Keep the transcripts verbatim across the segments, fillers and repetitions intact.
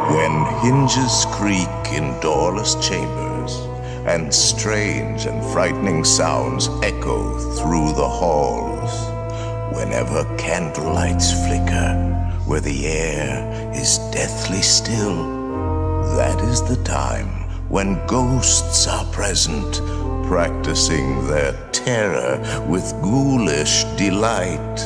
When hinges creak in doorless chambers, and strange and frightening sounds echo through the halls, whenever candlelights flicker, where the air is deathly still, that is the time when ghosts are present, practicing their terror with ghoulish delight.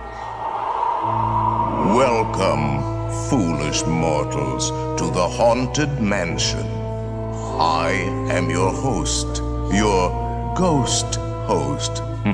Welcome, foolish mortals, to the Haunted Mansion. I am your host, your ghost host.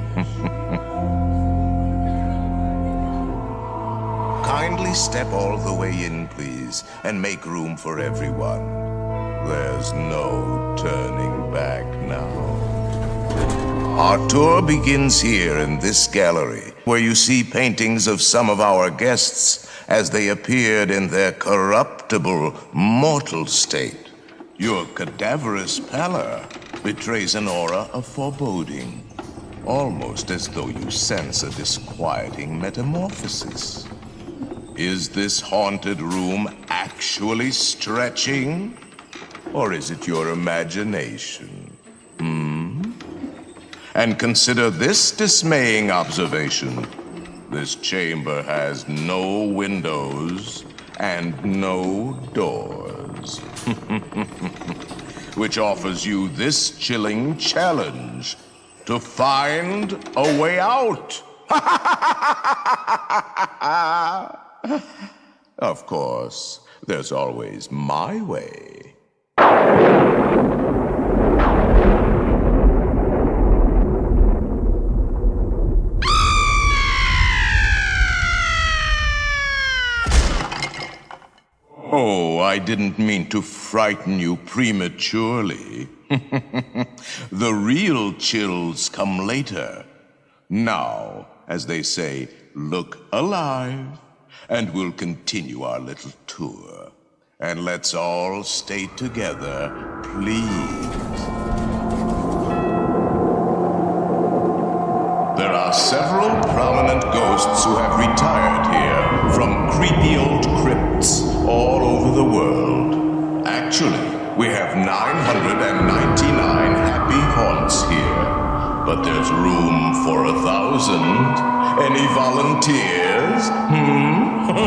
Kindly step all the way in, please, and make room for everyone. There's no turning back now. Our tour begins here in this gallery, where you see paintings of some of our guests as they appeared in their corruptible, mortal state. Your cadaverous pallor betrays an aura of foreboding, almost as though you sense a disquieting metamorphosis. Is this haunted room actually stretching? Or is it your imagination? Hmm? And consider this dismaying observation. This chamber has no windows and no doors. Which offers you this chilling challenge to find a way out. Of course, there's always my way. Oh, I didn't mean to frighten you prematurely. The real chills come later. Now, as they say, look alive, and we'll continue our little tour. And let's all stay together, please. There are several prominent ghosts who have retired here from creepy old crypts all over the world. Actually, we have nine hundred ninety-nine happy haunts here, but there's room for a thousand. Any volunteers? Hmm?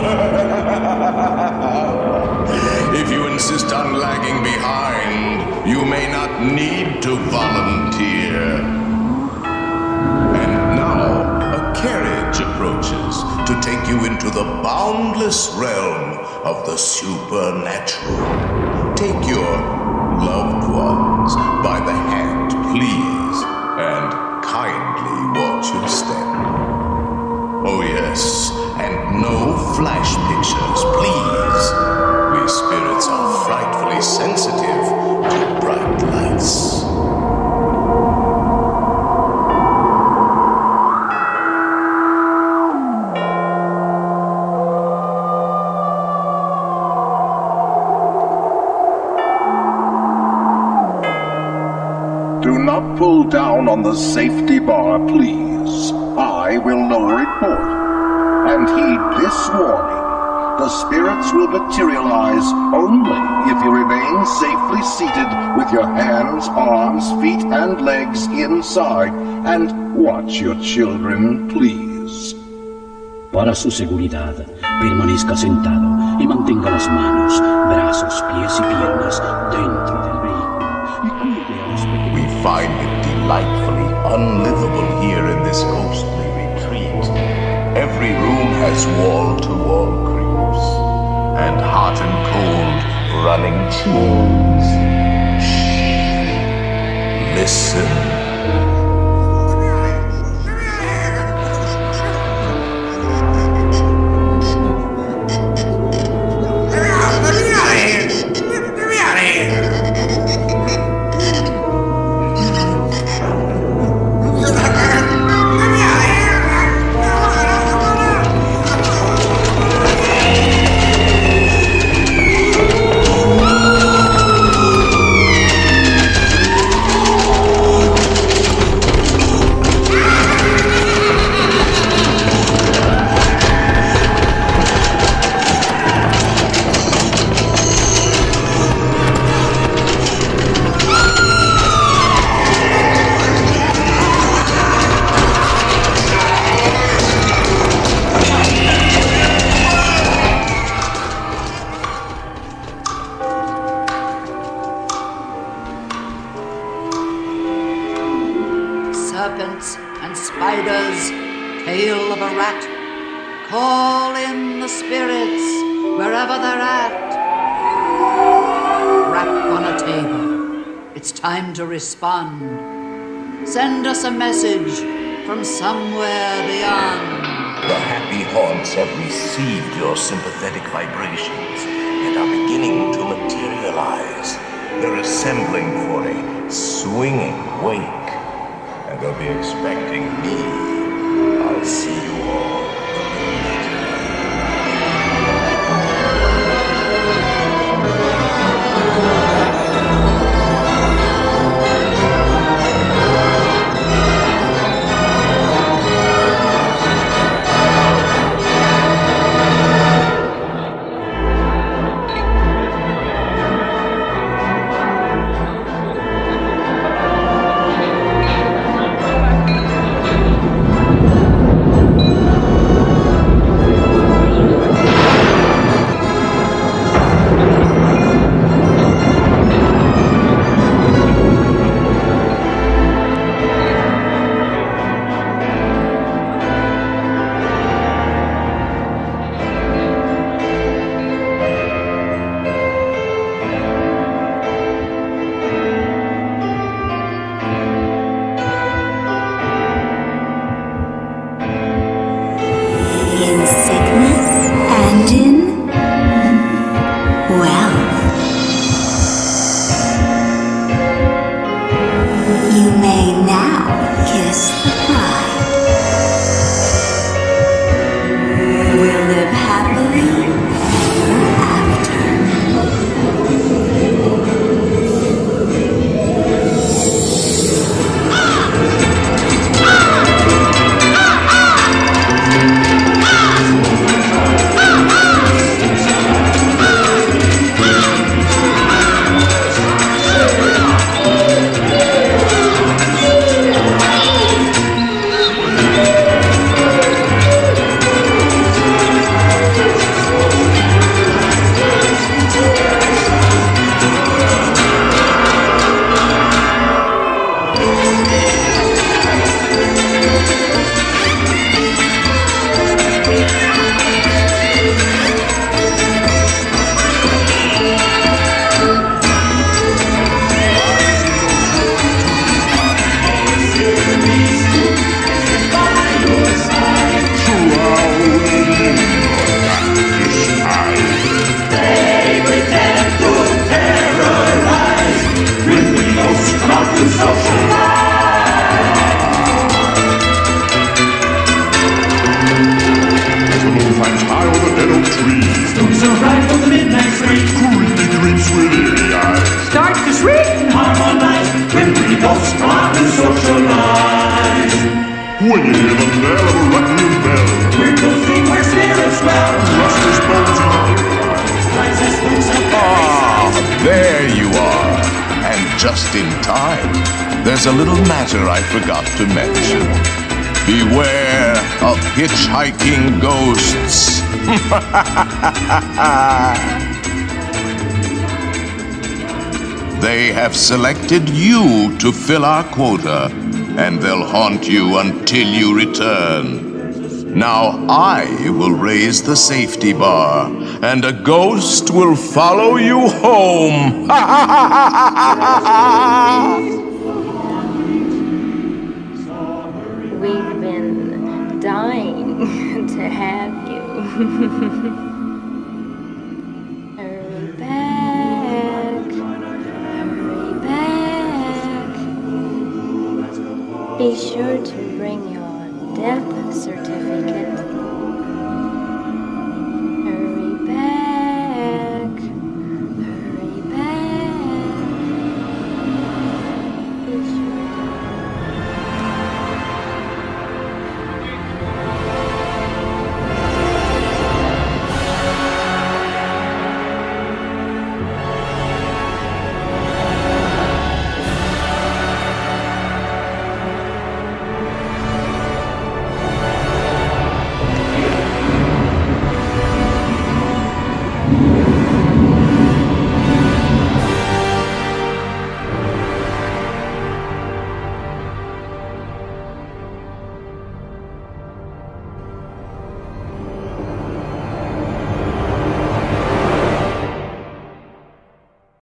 If you insist on lagging behind, you may not need to volunteer. And now, a carriage approaches to take you into the boundless realm of the supernatural. Take your loved ones by the hand, please, and kindly watch your step. Oh yes, and no flash pictures, please. We spirits are frightfully sensitive to bright lights. Do not pull down on the safety bar, please. I will lower it for you. And heed this warning. The spirits will materialize only if you remain safely seated with your hands, arms, feet, and legs inside. And watch your children, please. Para su seguridad, permanezca sentado y mantenga las manos, brazos, pies y piernas dentro del vehículo. We find it delightfully unlivable here in this ghostly retreat. Every room has wall-to-wall creeps, and hot and cold running chills. Shh. Listen. serpents and spiders, tail of a rat. Call in the spirits wherever they're at. Rap on a table. It's time to respond. Send us a message from somewhere beyond. The happy haunts have received your sympathetic vibrations and are beginning to materialize. They're assembling for a swinging wake, and they'll be expecting me. I'll see you all a little later. When you hear the knell of a rattling bell, we're ghosting where spirits dwell. Rustlers bones and Ah, there you are. And just in time. There's a little matter I forgot to mention. Beware of hitchhiking ghosts. They have selected you to fill our quota, and they'll haunt you until you return. Now I will raise the safety bar, and a ghost will follow you home. We've been dying to have you. Hurry back, hurry back. Be sure to bring your death certificate.